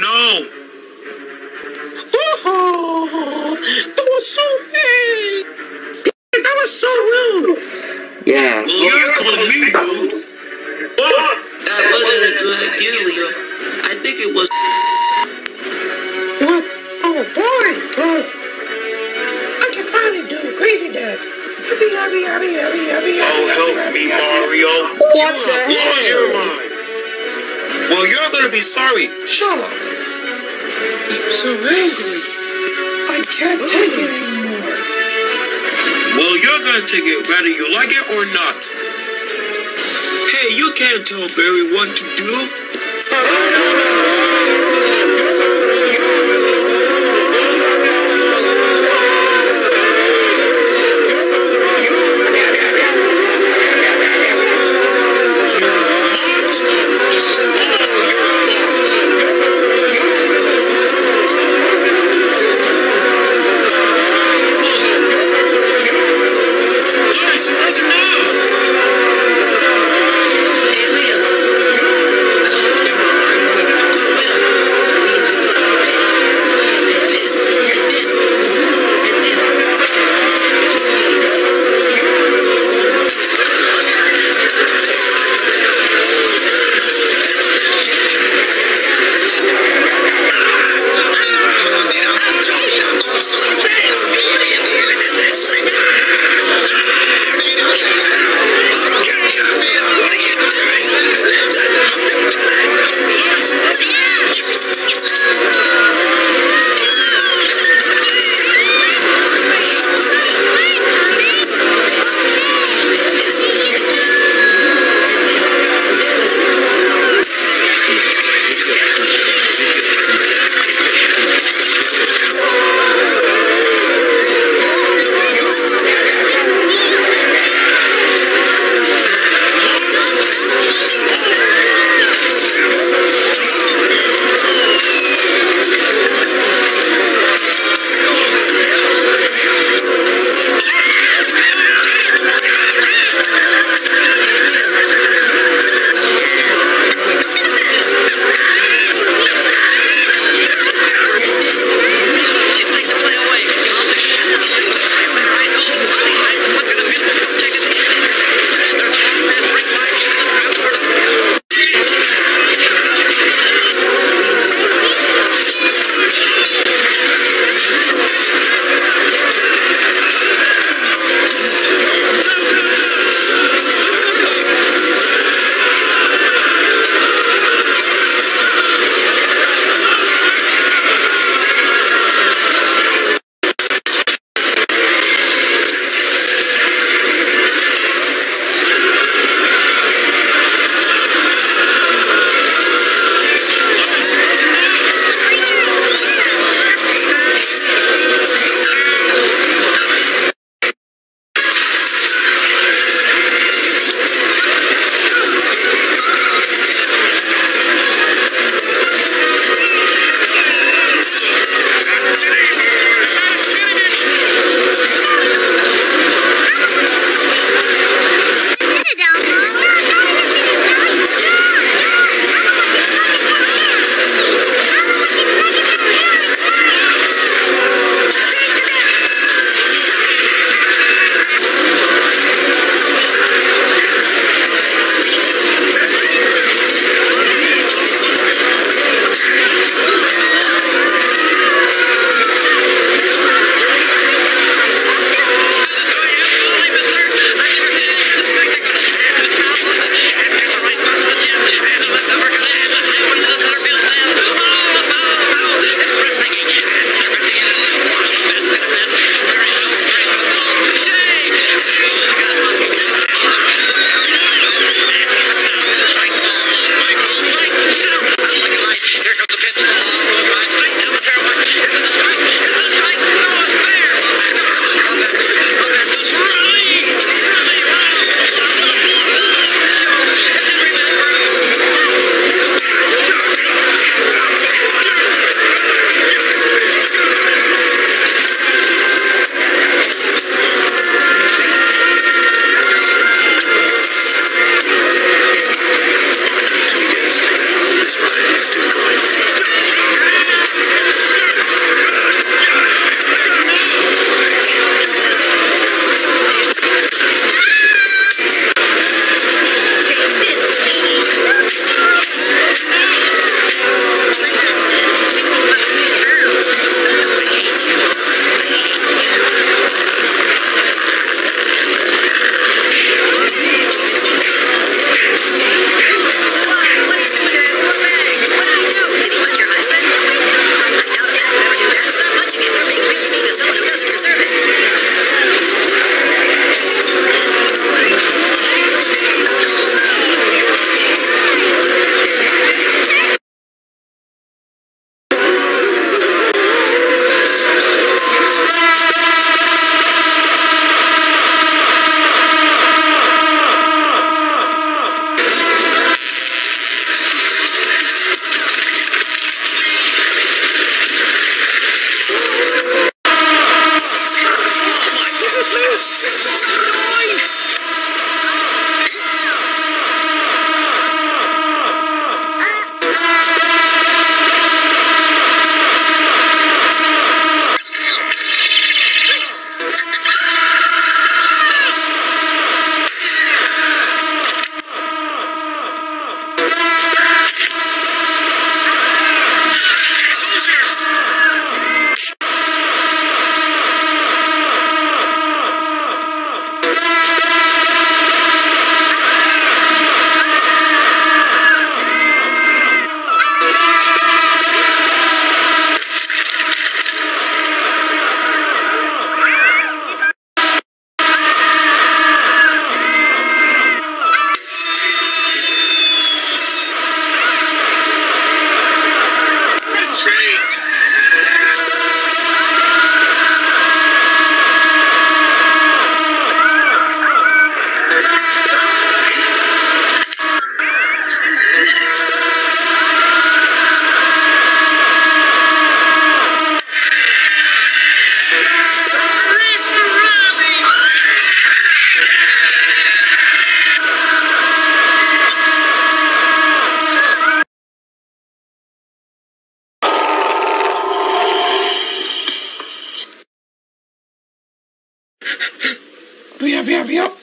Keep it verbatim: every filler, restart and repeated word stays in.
no. Oh, that was so big. That was so rude. Yeah. Well, you're calling me rude. What? That wasn't a good idea, Leo. I think it was. What? Oh boy. Oh. I can finally do crazy dance. Happy, happy, happy, happy, happy, Oh, happy, help happy, me, happy, Mario. What You the have lost your hell? mind. Well, you're gonna be sorry. Shut up. I'm so angry. I can't take it anymore. Well, you're gonna take it whether you like it or not. Hey, you can't tell Barry what to do. Hey, Leo. I hope there were Yup, yup, yup.